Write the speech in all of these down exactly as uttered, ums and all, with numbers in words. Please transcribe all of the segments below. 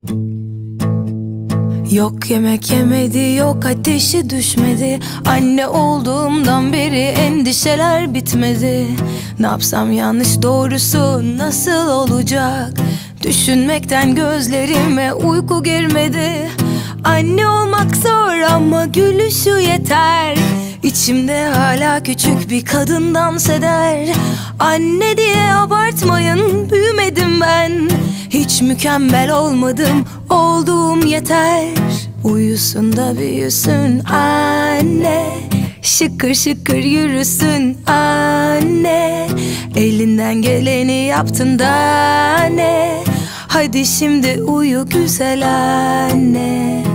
Yok yemek yemedi, yok ateşi düşmedi. Anne olduğumdan beri endişeler bitmedi. Ne yapsam yanlış, doğrusu nasıl olacak? Düşünmekten gözlerime uyku girmedi. Anne olmak zor ama gülüşü yeter. İçimde hala küçük bir kadın dans eder. Anne diye abartmayın, büyümedim ben. Hiç mükemmel olmadım, olduğum yeter. Uyusun da büyüsün anne, şıkır şıkır yürüsün anne. Elinden geleni yaptın da ne? Hadi şimdi uyu güzel anne.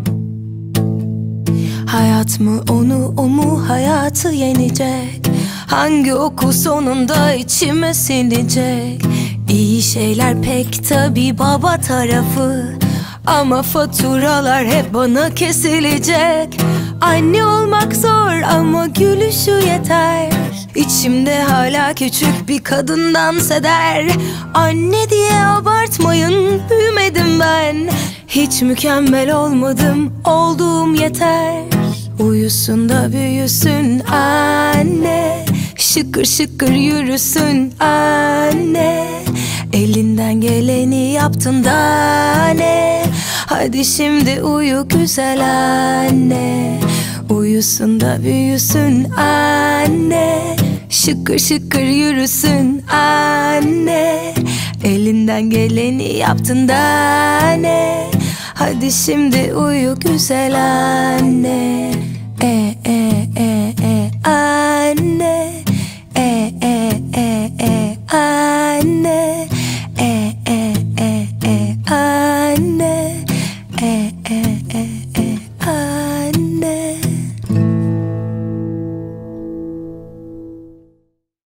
Hayat mı onu, o mu hayatı yenecek? Hangi oku sonunda içime sinecek? İyi şeyler pek tabi baba tarafı, ama faturalar hep bana kesilecek. Anne olmak zor ama gülüşü yeter. İçimde hala küçük bir kadın dans eder. Anne diye abartmayın, büyümedim ben. Hiç mükemmel olmadım, olduğum yeter. Uyusun da büyüsün anne, şıkır şıkır yürüsün anne. Elinden geleni yaptın da ne? Hadi şimdi uyu güzel anne. Uyusun da büyüsün anne, şıkır şıkır yürüsün anne. Elinden geleni yaptın da ne? Hadi şimdi uyu güzel anne. E e e e anne. E e e e anne. E e e e anne. E e e